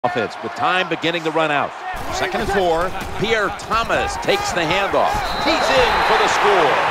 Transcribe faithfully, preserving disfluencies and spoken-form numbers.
Offense with time beginning to run out. Second and four. Pierre Thomas takes the handoff. He's in for the score.